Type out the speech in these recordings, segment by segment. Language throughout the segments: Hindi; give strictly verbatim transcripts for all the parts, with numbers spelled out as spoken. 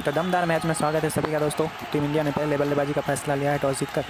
तो दमदार मैच में स्वागत है सभी का दोस्तों। टीम इंडिया ने पहले बल्लेबाजी का फैसला लिया है टॉस जीतकर।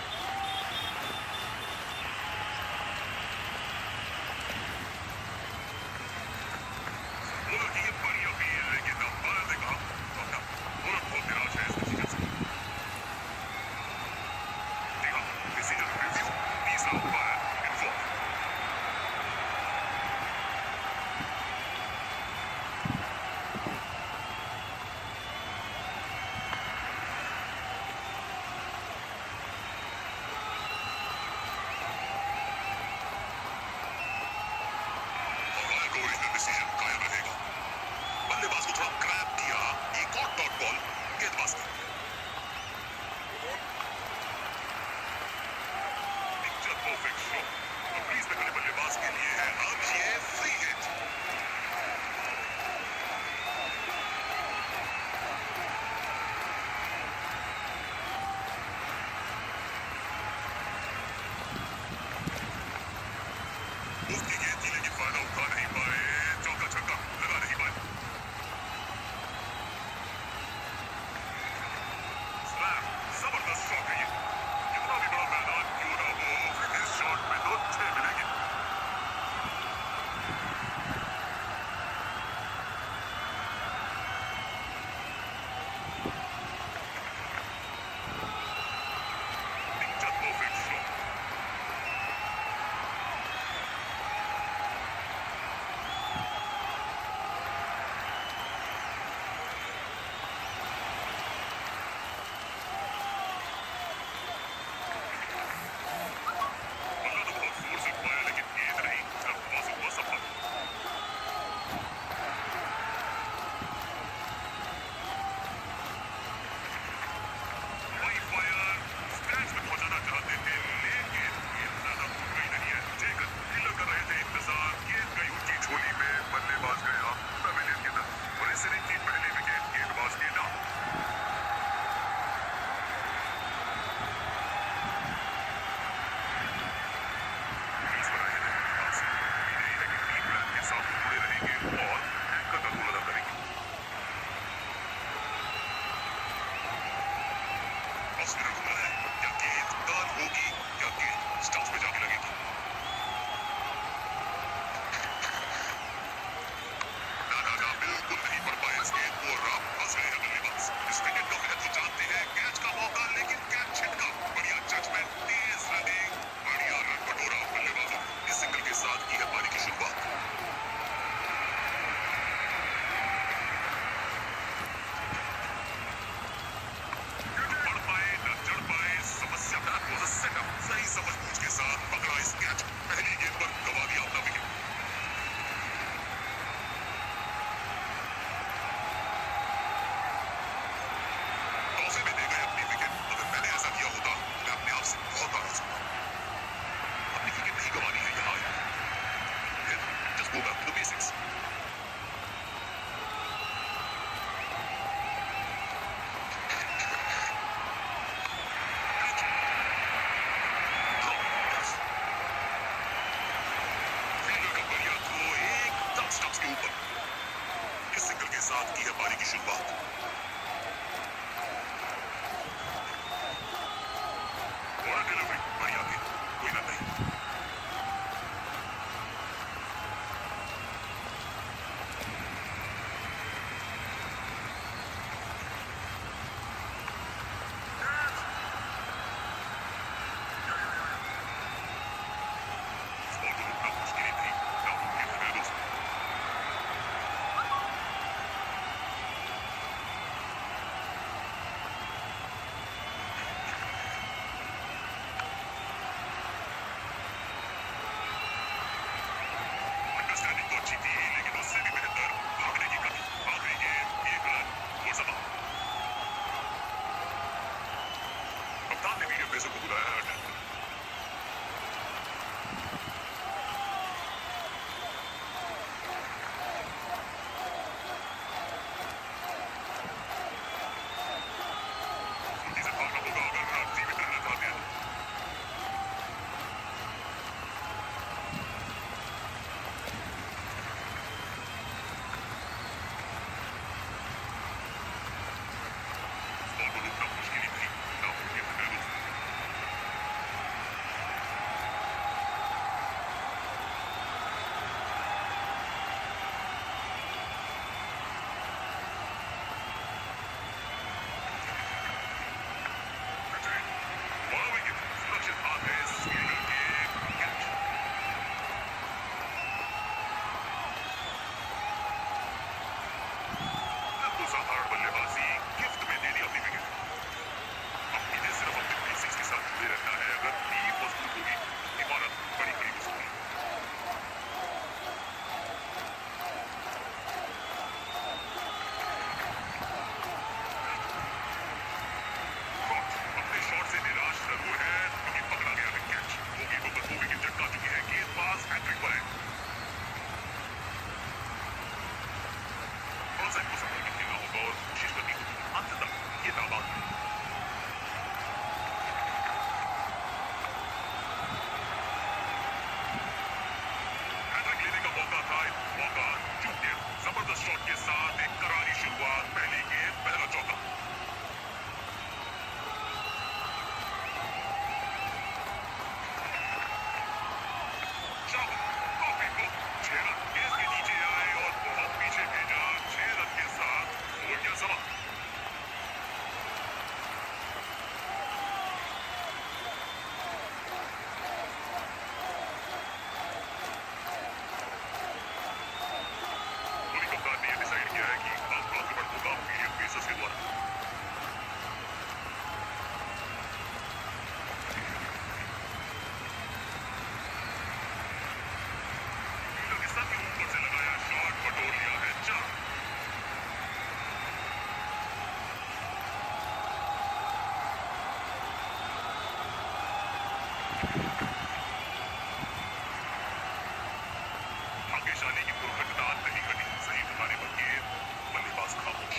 भाग्यशाली की दुर्घटना नहीं घटी। सही ठिकाने पर गेंद, बल्लेबाज खामोश।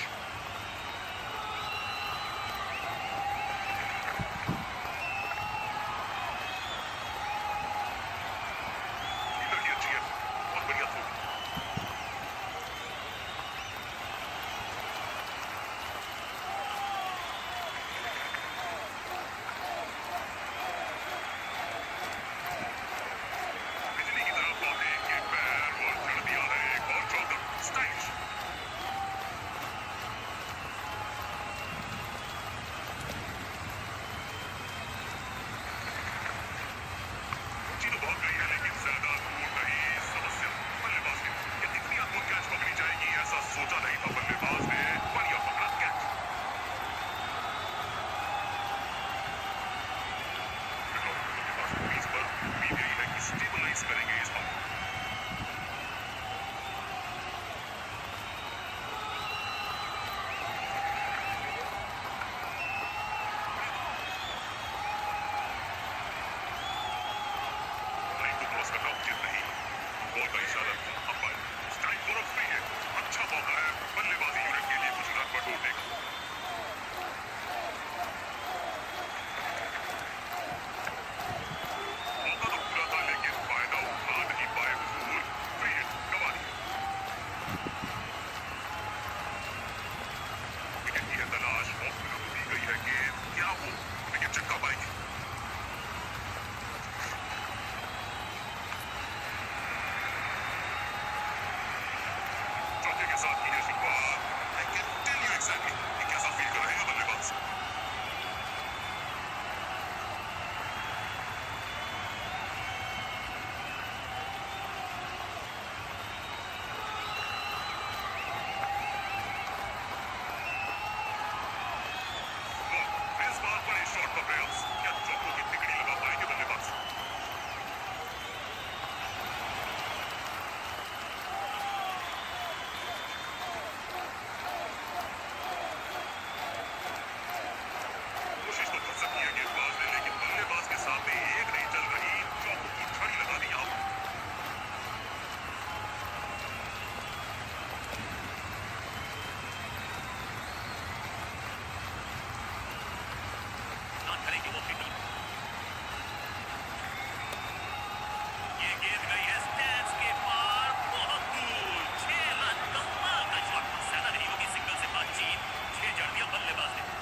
फील्डर की अच्छी है, बहुत बढ़िया थ्रो। बिजली की तरह बॉलिंग, एक पैर और चढ़ दिया है एक और चौका। स्टाइलिश। ऊंची तो बहुत गई है लेकिन ज्यादा दूर नहीं। समस्या बल्लेबाज ने ये इतनी अद्भुत कैच पकड़ी जाएगी ऐसा सोचा नहीं था। बल्लेबाज ने बढ़िया पकड़ा कैच। बल्लेबाज को क्रीज पर उम्मीद यही है कि स्टेबलाइज करेंगे इस बार। लाइन को क्रॉस करना उचित नहीं। बॉल का इशारा umpire. Strike for a free hit. अच्छा मौका है बल्लेबाजी यूनिट के लिए कुछ रन बटोरने का। मौका तो पूरा था लेकिन फायदा उठा नहीं पाए हुजूर। फ्री हिट गंवा दी। विकेट की है तलाश। ऑफ मिनट को दी गई है गेंद। क्या वो विकेट चटका पाएगी? चौके के साथ की है शुरुआत। I can tell you exactly कि कैसा फील कर रहे हैं बल्लेबाज। इस बार बड़े शॉट का प्रयास। क्या चौकों की तिकड़ी लगा पाएंगे बल्लेबाज? कोशिश तो कर सकती है गेंदबाज ने लेकिन बल्लेबाज के सामने एक नहीं चल रही। चौकों की छड़ी लगा दी आउट। ना करेंगे वो फील्डर। ये गेंद गई है स्टैंड्स के पार बहुत दूर। छह रन कमाल का शॉट। ज्यादा नहीं होगी सिंगल से बातचीत। छह जड़ दिया बल्लेबाज ने।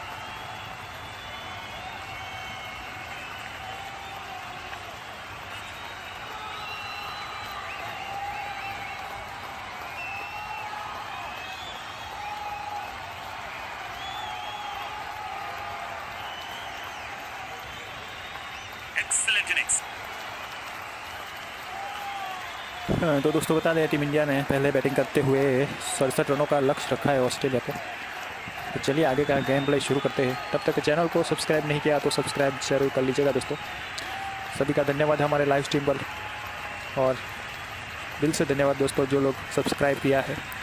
Excellent innings. हाँ, तो दोस्तों बता दें टीम इंडिया ने पहले बैटिंग करते हुए सड़सठ रनों का लक्ष्य रखा है ऑस्ट्रेलिया पर। तो चलिए आगे का गेम प्ले शुरू करते हैं। तब तक चैनल को सब्सक्राइब नहीं किया तो सब्सक्राइब जरूर कर लीजिएगा दोस्तों। सभी का धन्यवाद हमारे लाइव स्ट्रीम पर और दिल से धन्यवाद दोस्तों जो लोग सब्सक्राइब किया है।